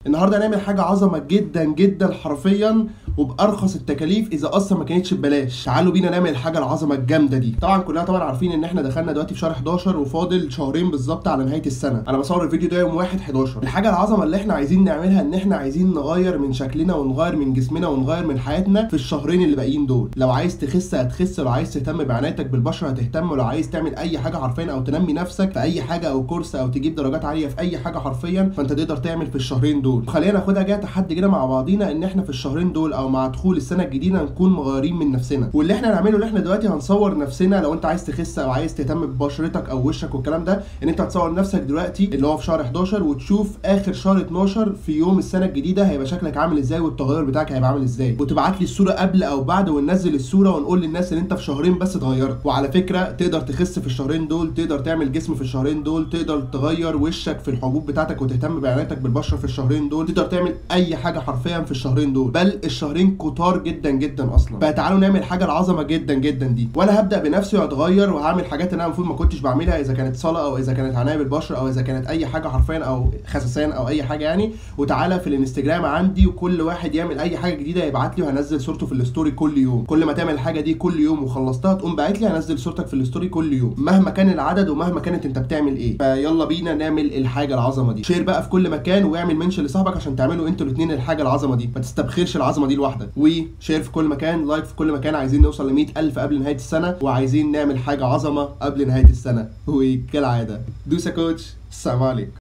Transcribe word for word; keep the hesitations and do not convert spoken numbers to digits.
النهارده هنعمل حاجه عظمه جدا جدا حرفيا وبارخص التكاليف اذا اصلا ما كانتش ببلاش. تعالوا بينا نعمل الحاجه العظمه الجامده دي. طبعا كلنا طبعا عارفين ان احنا دخلنا دلوقتي في شهر حداشر وفاضل شهرين بالظبط على نهايه السنه. انا بصور الفيديو ده يوم واحد حداشر. الحاجه العظمه اللي احنا عايزين نعملها ان احنا عايزين نغير من شكلنا ونغير من جسمنا ونغير من حياتنا في الشهرين اللي باقيين دول. لو عايز تخس هتخس، لو عايز تهتم بعنايتك بالبشره هتهتم، ولو عايز تعمل اي حاجه حرفيا او تنمي نفسك في اي حاجه او كورس او تجيب درجات عاليه في اي حاجه حرفيا، فانت تقدر تعمل في الشهرين دول. خلينا ناخدها جايه تحدي كده مع بعضينا ان احنا في الشهرين دول او مع دخول السنه الجديده نكون مغيرين من نفسنا. واللي احنا هنعمله اللي احنا دلوقتي هنصور نفسنا. لو انت عايز تخس او عايز تهتم ببشرتك او وشك والكلام ده، ان انت هتصور نفسك دلوقتي اللي هو في شهر حداشر وتشوف اخر شهر اتناشر في يوم السنه الجديده هيبقى شكلك عامل ازاي والتغير بتاعك هيبقى عامل ازاي، وتبعت لي الصوره قبل او بعد وننزل الصوره ونقول للناس ان انت في شهرين بس اتغيرت. وعلى فكره تقدر تخس في الشهرين دول، تقدر تعمل جسم في الشهرين دول، تقدر تغير وشك في الحبوب بتاعتك وتهتم بعنايتك بالبشره في الشهرين دول، تقدر تعمل اي حاجه حرفيا في الشهرين دول. بل الشهرين كتار جدا جدا اصلا. فتعالوا نعمل حاجه العظمه جدا جدا دي. وانا هبدا بنفسي وهتغير وهعمل حاجات انا المفروض ما كنتش بعملها، اذا كانت صلاه او اذا كانت عنايه بالبشره او اذا كانت اي حاجه حرفيا او خسسان او اي حاجه يعني. وتعالى في الانستجرام عندي وكل واحد يعمل اي حاجه جديده يبعت لي وهنزل صورته في الستوري كل يوم. كل ما تعمل الحاجه دي كل يوم وخلصتها تقوم باعت لي هنزل صورتك في الستوري كل يوم مهما كان العدد ومهما كانت انت بتعمل ايه. فيلا بينا نعمل الحاجه العظمه دي. شير بقى في كل مكان واعمل منشن لصاحبك عشان تعملوا انتوا الاثنين الحاجه العظمه دي. ما تستبخلش العظمه دي لوحدك. وشير في كل مكان، لايك في كل مكان. عايزين نوصل ل مية ألف قبل نهايه السنه وعايزين نعمل حاجه عظمه قبل نهايه السنه. وكالعاده دوس يا كوتش. السلام عليكم.